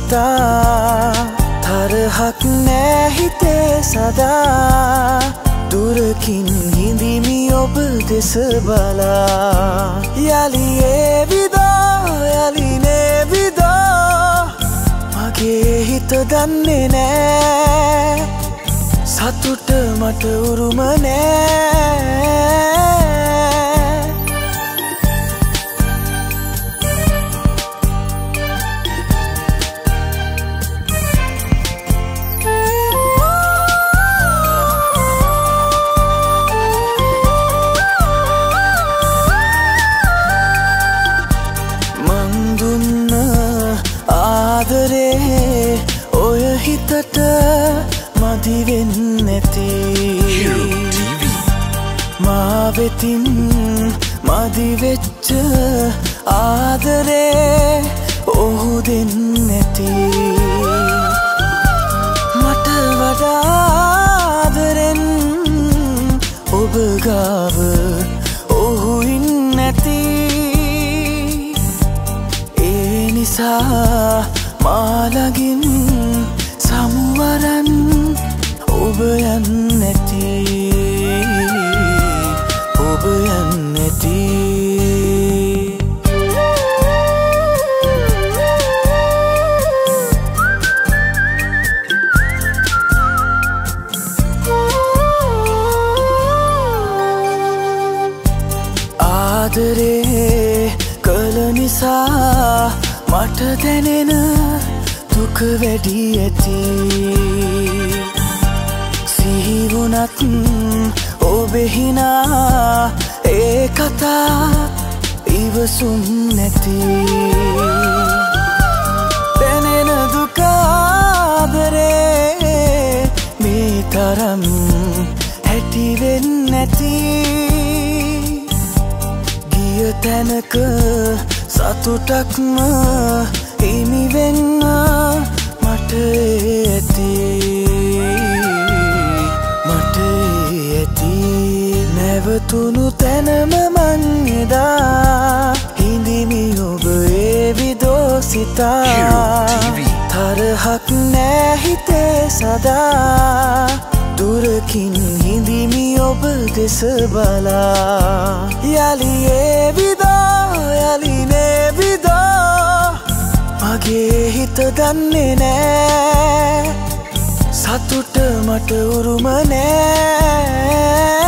සිතා තරහක් නෑ හිතේ සදා දුරකින් හිඳිමි ඔබ දෙස බලා යලි නේවිදෝ මගේ හිත දන්නේ නෑ සතුට මට උරුම නෑ ඔය හිතට මදි වෙන්නේ නැති මා වෙතින් මදි වෙච්ච ආදරේ ඔහු දෙන්නේ නැති මට වඩා ආදරෙන් ඔබ ගාව ඔහු ඉන්නේ නැති ඒ නිසා මාලගින් සමුවරන් ඔබ යන්නැති ඔබ යන්නැති ආදරේ කළ නිසා මට දැනෙන දුක වැඩි ඇති සිහි වුණත් ඔබේ හිනා ඒ කතා ඉවසුම් නැති දැනෙන දුක ආදරේ මේ තරම් හැටි වෙන්නේ නැති ගිය තැනක සතුටක්ම හිමි වෙන්න මට ඇති නැවතුණු තැනම මං එදා හිඳිමි ඔබ ඒ විදෝ සිතා තරහක් නෑ හිතේ සදා දුරකින් හිඳිමි ඔබ දෙස බලා යලි නේවිදෝ මගේ හිත දන්නේ නෑ සතුට මට උරුම නෑ